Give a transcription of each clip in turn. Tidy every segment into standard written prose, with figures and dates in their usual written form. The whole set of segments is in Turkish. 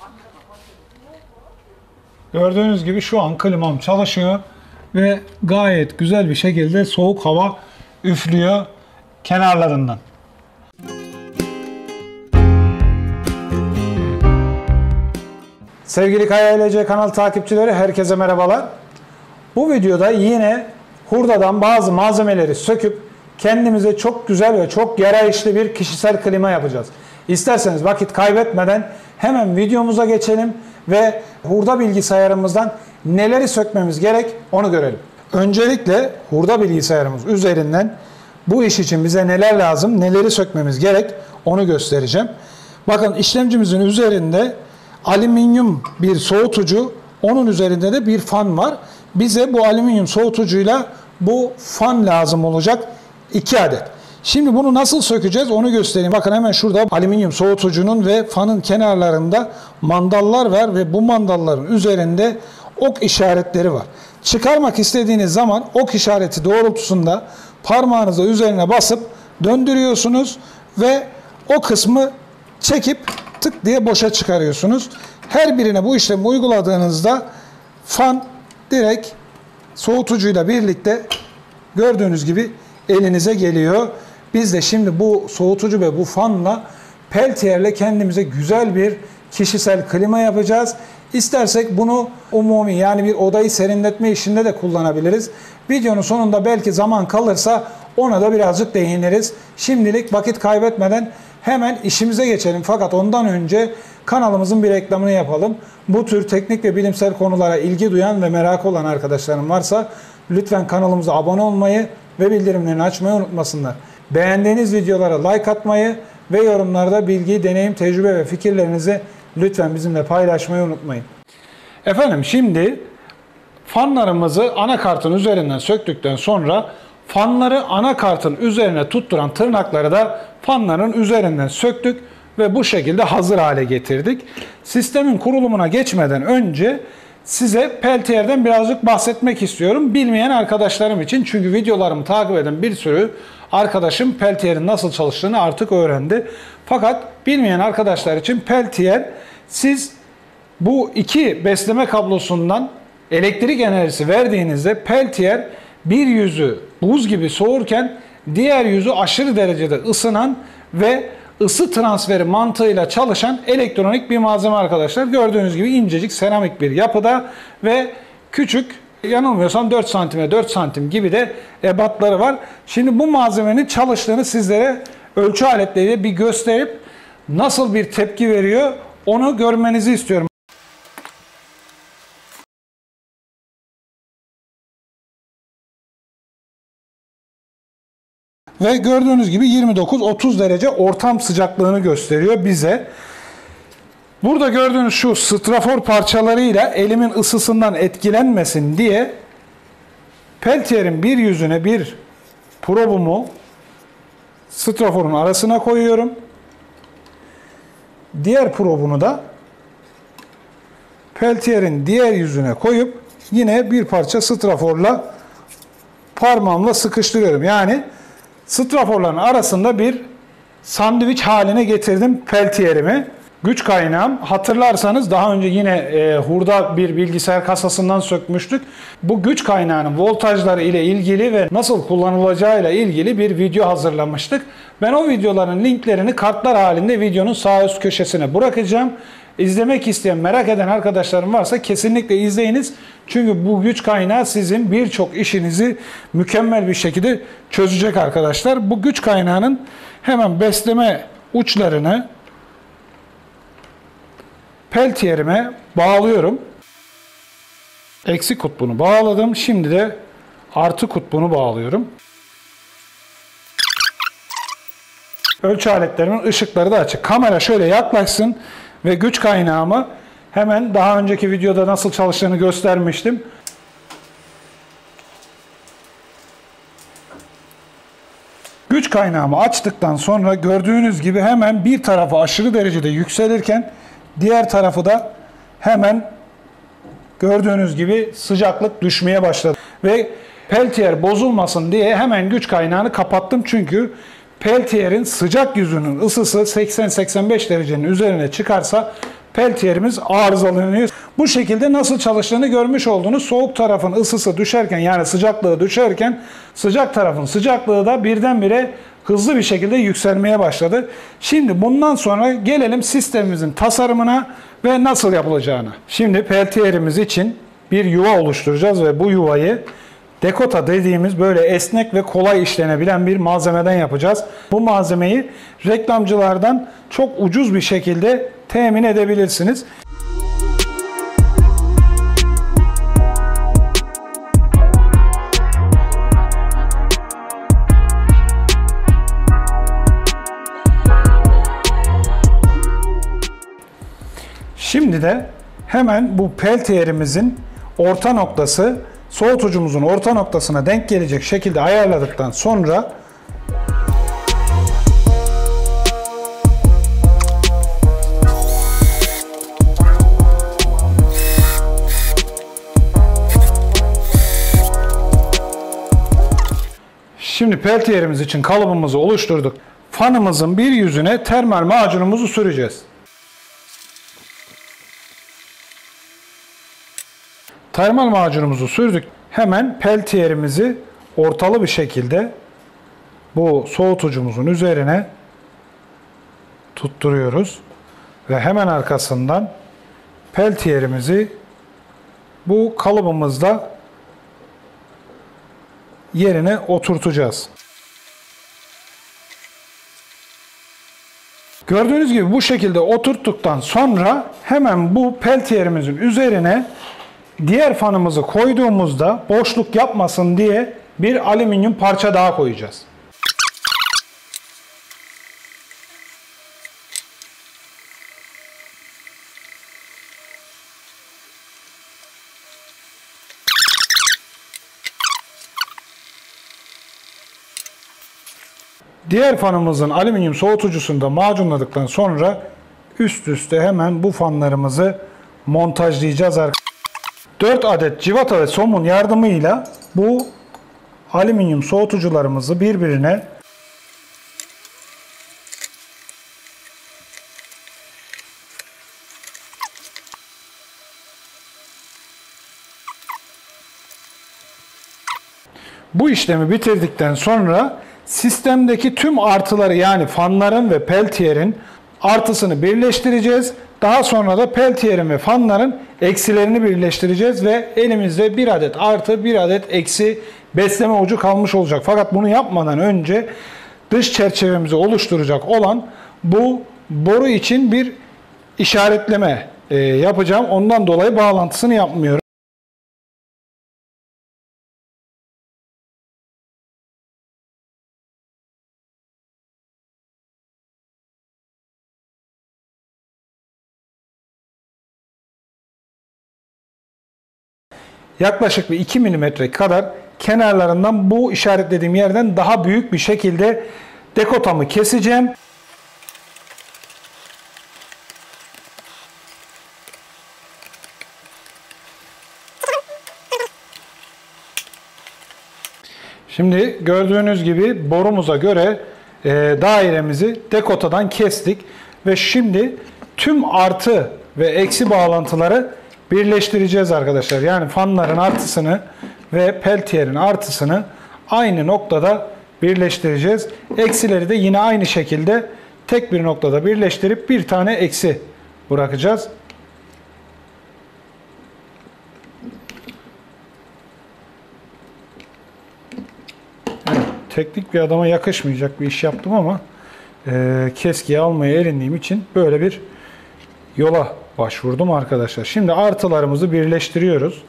Gördüğünüz gibi şu an klimam çalışıyor ve gayet güzel bir şekilde soğuk hava üflüyor kenarlarından. Sevgili KYLC kanal takipçileri, herkese merhabalar. Bu videoda yine hurdadan bazı malzemeleri söküp kendimize çok güzel ve çok yarayışlı bir kişisel klima yapacağız. İsterseniz vakit kaybetmeden hemen videomuza geçelim ve hurda bilgisayarımızdan neleri sökmemiz gerek onu görelim. Öncelikle hurda bilgisayarımız üzerinden bu iş için bize neler lazım, neleri sökmemiz gerek onu göstereceğim. Bakın, işlemcimizin üzerinde alüminyum bir soğutucu, onun üzerinde de bir fan var. Bize bu alüminyum soğutucuyla bu fan lazım olacak 2 adet. Şimdi bunu nasıl sökeceğiz onu göstereyim. Bakın, hemen şurada alüminyum soğutucunun ve fanın kenarlarında mandallar var ve bu mandalların üzerinde ok işaretleri var. Çıkarmak istediğiniz zaman ok işareti doğrultusunda parmağınızı üzerine basıp döndürüyorsunuz ve o kısmı çekip tık diye boşa çıkarıyorsunuz. Her birine bu işlemi uyguladığınızda fan direkt soğutucuyla birlikte gördüğünüz gibi elinize geliyor. Biz de şimdi bu soğutucu ve bu fanla Peltier'le kendimize güzel bir kişisel klima yapacağız. İstersek bunu umumi, yani bir odayı serinletme işinde de kullanabiliriz. Videonun sonunda belki zaman kalırsa ona da birazcık değiniriz. Şimdilik vakit kaybetmeden hemen işimize geçelim. Fakat ondan önce kanalımızın bir reklamını yapalım. Bu tür teknik ve bilimsel konulara ilgi duyan ve merakı olan arkadaşlarım varsa lütfen kanalımıza abone olmayı ve bildirimlerini açmayı unutmasınlar. Beğendiğiniz videolara like atmayı ve yorumlarda bilgi, deneyim, tecrübe ve fikirlerinizi lütfen bizimle paylaşmayı unutmayın. Efendim, şimdi fanlarımızı anakartın üzerinden söktükten sonra fanları anakartın üzerine tutturan tırnakları da fanların üzerinden söktük ve bu şekilde hazır hale getirdik. Sistemin kurulumuna geçmeden önce size Peltier'den birazcık bahsetmek istiyorum. Bilmeyen arkadaşlarım için, çünkü videolarımı takip eden bir sürü arkadaşım Peltier'in nasıl çalıştığını artık öğrendi. Fakat bilmeyen arkadaşlar için Peltier, siz bu iki besleme kablosundan elektrik enerjisi verdiğinizde Peltier bir yüzü buz gibi soğurken diğer yüzü aşırı derecede ısınan ve ısı transferi mantığıyla çalışan elektronik bir malzeme arkadaşlar. Gördüğünüz gibi incecik seramik bir yapıda ve küçük, yanılmıyorsam 4 santime 4 santim gibi de ebatları var. Şimdi bu malzemenin çalıştığını sizlere ölçü aletleriyle bir gösterip nasıl bir tepki veriyor onu görmenizi istiyorum. Ve gördüğünüz gibi 29-30 derece ortam sıcaklığını gösteriyor bize. Burada gördüğünüz şu strafor parçalarıyla elimin ısısından etkilenmesin diye Peltier'in bir yüzüne bir probumu straforun arasına koyuyorum. Diğer probunu da Peltier'in diğer yüzüne koyup yine bir parça straforla parmağımla sıkıştırıyorum. Yani straforların arasında bir sandviç haline getirdim Peltier'imi. Güç kaynağım, hatırlarsanız daha önce yine hurda bir bilgisayar kasasından sökmüştük. Bu güç kaynağının voltajları ile ilgili ve nasıl kullanılacağı ile ilgili bir video hazırlamıştık. Ben o videoların linklerini kartlar halinde videonun sağ üst köşesine bırakacağım. İzlemek isteyen, merak eden arkadaşlarım varsa kesinlikle izleyiniz. Çünkü bu güç kaynağı sizin birçok işinizi mükemmel bir şekilde çözecek arkadaşlar. Bu güç kaynağının hemen besleme uçlarını Peltier'ime bağlıyorum. Eksi kutbunu bağladım. Şimdi de artı kutbunu bağlıyorum. Ölçü aletlerimin ışıkları da açık. Kamera şöyle yaklaşsın ve güç kaynağımı hemen daha önceki videoda nasıl çalıştığını göstermiştim. Güç kaynağımı açtıktan sonra gördüğünüz gibi hemen bir tarafı aşırı derecede yükselirken diğer tarafı da hemen gördüğünüz gibi sıcaklık düşmeye başladı. Ve Peltier bozulmasın diye hemen güç kaynağını kapattım. Çünkü Peltier'in sıcak yüzünün ısısı 80-85 derecenin üzerine çıkarsa peltiyerimiz arızalanıyor. Bu şekilde nasıl çalıştığını görmüş oldunuz. Soğuk tarafın ısısı düşerken, yani sıcaklığı düşerken, sıcak tarafın sıcaklığı da birdenbire hızlı bir şekilde yükselmeye başladı. Şimdi bundan sonra gelelim sistemimizin tasarımına ve nasıl yapılacağına. Şimdi peltiyerimiz için bir yuva oluşturacağız ve bu yuvayı dekota dediğimiz böyle esnek ve kolay işlenebilen bir malzemeden yapacağız. Bu malzemeyi reklamcılardan çok ucuz bir şekilde temin edebilirsiniz. Şimdi de hemen bu peltiyerimizin orta noktası soğutucumuzun orta noktasına denk gelecek şekilde ayarladıktan sonra şimdi peltiyerimiz için kalıbımızı oluşturduk. Fanımızın bir yüzüne termal macunumuzu süreceğiz. Termal macunumuzu sürdük. Hemen peltiyerimizi ortalı bir şekilde bu soğutucumuzun üzerine tutturuyoruz. Ve hemen arkasından peltiyerimizi bu kalıbımızda yerine oturtacağız. Gördüğünüz gibi bu şekilde oturttuktan sonra hemen bu peltiyerimizin üzerine diğer fanımızı koyduğumuzda boşluk yapmasın diye bir alüminyum parça daha koyacağız. Diğer fanımızın alüminyum soğutucusunu da macunladıktan sonra üst üste hemen bu fanlarımızı montajlayacağız arkadaşlar. 4 adet civata ve somun yardımıyla bu alüminyum soğutucularımızı birbirine bu işlemi bitirdikten sonra sistemdeki tüm artıları, yani fanların ve peltiyerin artısını birleştireceğiz. Daha sonra da peltiyerin ve fanların eksilerini birleştireceğiz ve elimizde bir adet artı bir adet eksi besleme ucu kalmış olacak. Fakat bunu yapmadan önce dış çerçevemizi oluşturacak olan bu boru için bir işaretleme yapacağım. Ondan dolayı bağlantısını yapmıyorum. Yaklaşık bir 2 mm kadar kenarlarından bu işaretlediğim yerden daha büyük bir şekilde dekotamı keseceğim. Şimdi gördüğünüz gibi borumuza göre dairemizi dekotadan kestik ve şimdi tüm artı ve eksi bağlantıları birleştireceğiz arkadaşlar. Yani fanların artısını ve peltiyerin artısını aynı noktada birleştireceğiz. Eksileri de yine aynı şekilde tek bir noktada birleştirip bir tane eksi bırakacağız. Evet, teknik bir adama yakışmayacak bir iş yaptım ama keskiyi almaya erindiğim için böyle bir yola başvurdum arkadaşlar. Şimdi artılarımızı birleştiriyoruz.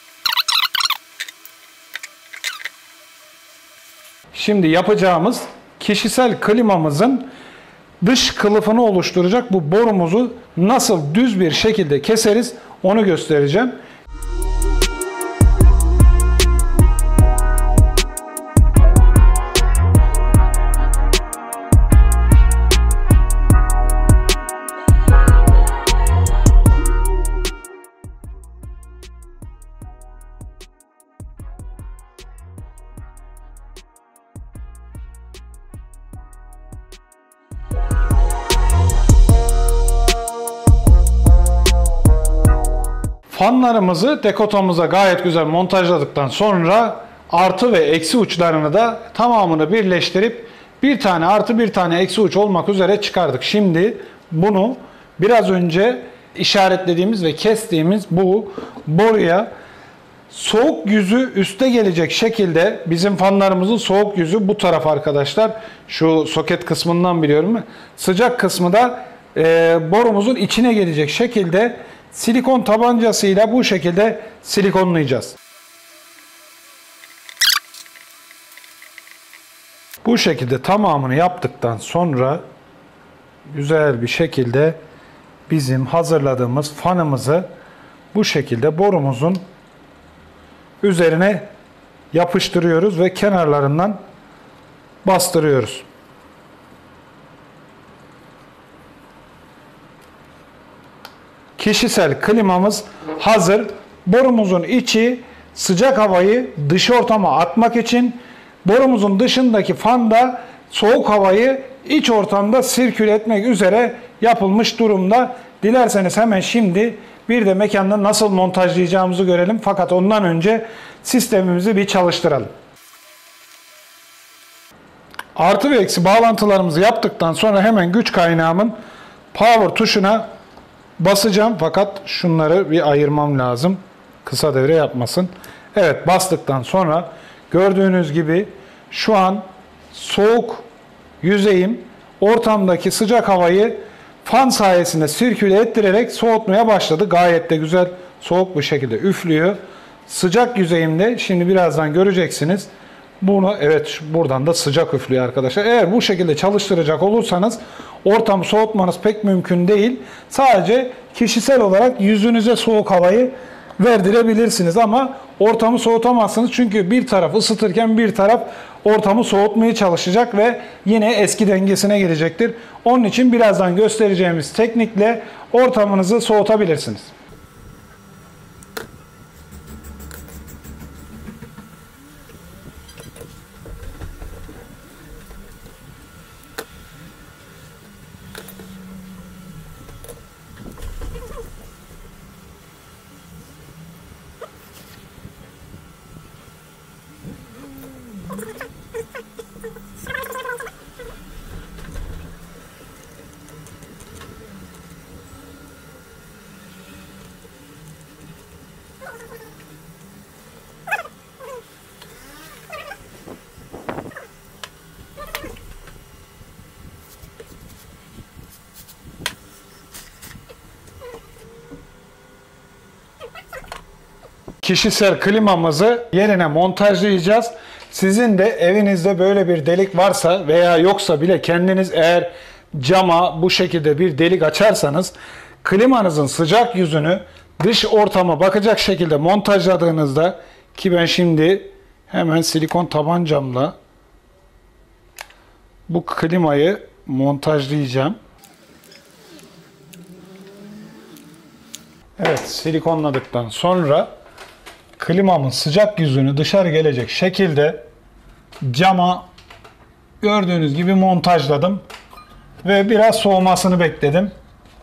Şimdi yapacağımız kişisel klimamızın dış kılıfını oluşturacak bu borumuzu nasıl düz bir şekilde keseriz onu göstereceğim. Fanlarımızı dekotamıza gayet güzel montajladıktan sonra artı ve eksi uçlarını da tamamını birleştirip bir tane artı bir tane eksi uç olmak üzere çıkardık. Şimdi bunu biraz önce işaretlediğimiz ve kestiğimiz bu boruya soğuk yüzü üste gelecek şekilde, bizim fanlarımızın soğuk yüzü bu taraf arkadaşlar. Şu soket kısmından biliyorum. Sıcak kısmı da borumuzun içine gelecek şekilde silikon tabancasıyla bu şekilde silikonlayacağız. Bu şekilde tamamını yaptıktan sonra güzel bir şekilde bizim hazırladığımız fanımızı bu şekilde borumuzun üzerine yapıştırıyoruz ve kenarlarından bastırıyoruz. Kişisel klimamız hazır. Borumuzun içi sıcak havayı dış ortama atmak için, borumuzun dışındaki fan da soğuk havayı iç ortamda sirküle etmek üzere yapılmış durumda. Dilerseniz hemen şimdi bir de mekanda nasıl montajlayacağımızı görelim. Fakat ondan önce sistemimizi bir çalıştıralım. Artı ve eksi bağlantılarımızı yaptıktan sonra hemen güç kaynağımın power tuşuna basacağım. Fakat şunları bir ayırmam lazım. Kısa devre yapmasın. Evet, bastıktan sonra gördüğünüz gibi şu an soğuk yüzeyim ortamdaki sıcak havayı fan sayesinde sirküle ettirerek soğutmaya başladı. Gayet de güzel soğuk bir şekilde üflüyor. Sıcak yüzeyimde şimdi birazdan göreceksiniz. Bunu evet buradan da sıcak üflüyor arkadaşlar. Eğer bu şekilde çalıştıracak olursanız ortamı soğutmanız pek mümkün değil. Sadece kişisel olarak yüzünüze soğuk havayı verdirebilirsiniz ama ortamı soğutamazsınız. Çünkü bir taraf ısıtırken bir taraf ortamı soğutmaya çalışacak ve yine eski dengesine gelecektir. Onun için birazdan göstereceğimiz teknikle ortamınızı soğutabilirsiniz. Kişisel klimamızı yerine montajlayacağız. Sizin de evinizde böyle bir delik varsa veya yoksa bile kendiniz eğer cama bu şekilde bir delik açarsanız klimanızın sıcak yüzünü dış ortama bakacak şekilde montajladığınızda, ki ben şimdi hemen silikon tabancamla bu klimayı montajlayacağım. Evet, silikonladıktan sonra klimamın sıcak yüzünü dışarı gelecek şekilde cama gördüğünüz gibi montajladım ve biraz soğumasını bekledim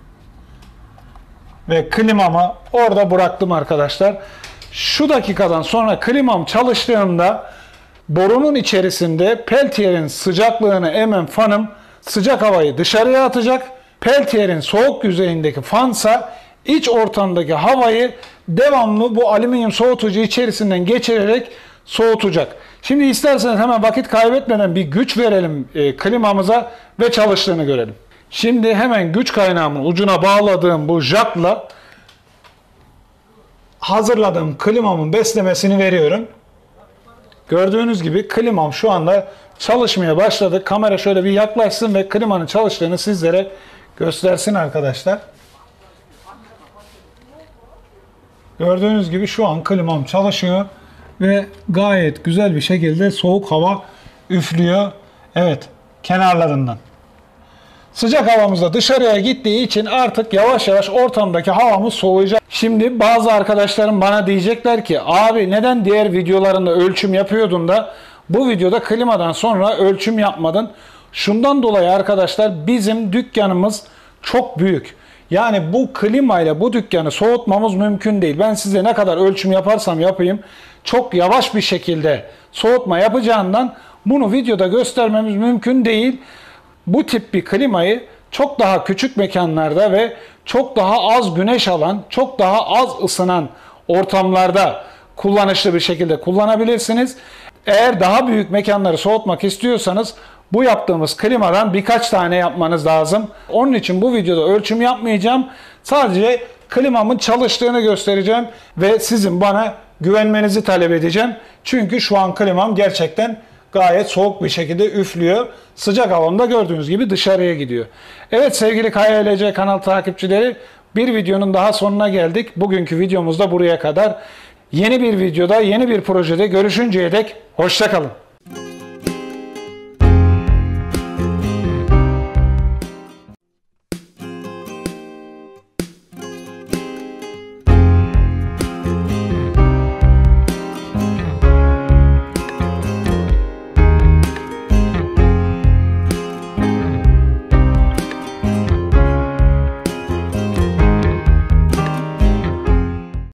ve klimamı orada bıraktım arkadaşlar. Şu dakikadan sonra klimam çalıştığında borunun içerisinde peltiyerin sıcaklığını emen fanım sıcak havayı dışarıya atacak. Peltiyerin soğuk yüzeyindeki fansa iç ortamdaki havayı devamlı bu alüminyum soğutucu içerisinden geçirerek soğutacak. Şimdi isterseniz hemen vakit kaybetmeden bir güç verelim klimamıza ve çalıştığını görelim. Şimdi hemen güç kaynağımın ucuna bağladığım bu jakla hazırladığım klimamın beslemesini veriyorum. Gördüğünüz gibi klimam şu anda çalışmaya başladı. Kamera şöyle bir yaklaşsın ve klimanın çalıştığını sizlere göstersin arkadaşlar. Gördüğünüz gibi şu an klimam çalışıyor ve gayet güzel bir şekilde soğuk hava üflüyor. Evet, kenarlarından. Sıcak havamız da dışarıya gittiği için artık yavaş yavaş ortamdaki havamız soğuyacak. Şimdi bazı arkadaşlarım bana diyecekler ki abi neden diğer videolarında ölçüm yapıyordun da bu videoda klimadan sonra ölçüm yapmadın? Şundan dolayı arkadaşlar bizim dükkanımız çok büyük. Yani bu klimayla bu dükkanı soğutmamız mümkün değil. Ben size ne kadar ölçüm yaparsam yapayım çok yavaş bir şekilde soğutma yapacağından bunu videoda göstermemiz mümkün değil. Bu tip bir klimayı çok daha küçük mekanlarda ve çok daha az güneş alan, çok daha az ısınan ortamlarda kullanışlı bir şekilde kullanabilirsiniz. Eğer daha büyük mekanları soğutmak istiyorsanız bu yaptığımız klimadan birkaç tane yapmanız lazım. Onun için bu videoda ölçüm yapmayacağım. Sadece klimamın çalıştığını göstereceğim ve sizin bana güvenmenizi talep edeceğim. Çünkü şu an klimam gerçekten gayet soğuk bir şekilde üflüyor. Sıcak havamda gördüğünüz gibi dışarıya gidiyor. Evet sevgili KYLC kanal takipçileri, bir videonun daha sonuna geldik. Bugünkü videomuz da buraya kadar. Yeni bir videoda, yeni bir projede görüşünceye dek hoşça kalın.